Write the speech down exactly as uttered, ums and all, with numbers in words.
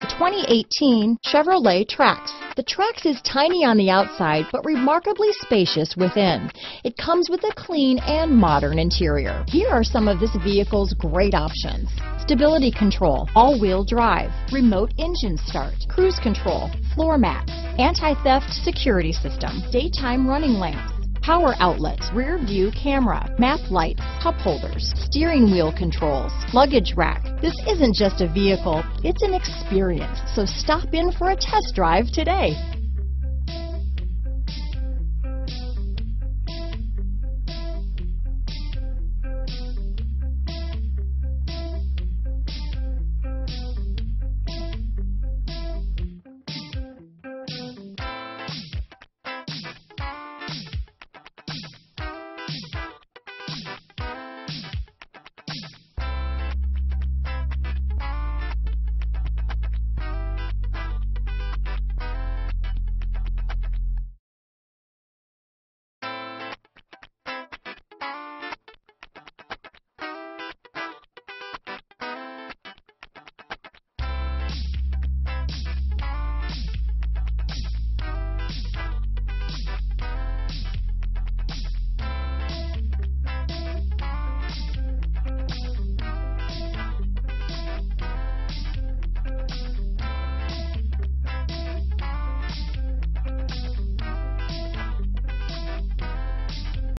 twenty eighteen Chevrolet Trax. The Trax is tiny on the outside, but remarkably spacious within. It comes with a clean and modern interior. Here are some of this vehicle's great options: stability control, all-wheel drive, remote engine start, cruise control, floor mats, anti-theft security system, daytime running lamps, power outlets, rear view camera, map lights, cup holders, steering wheel controls, luggage rack. This isn't just a vehicle, it's an experience. So stop in for a test drive today.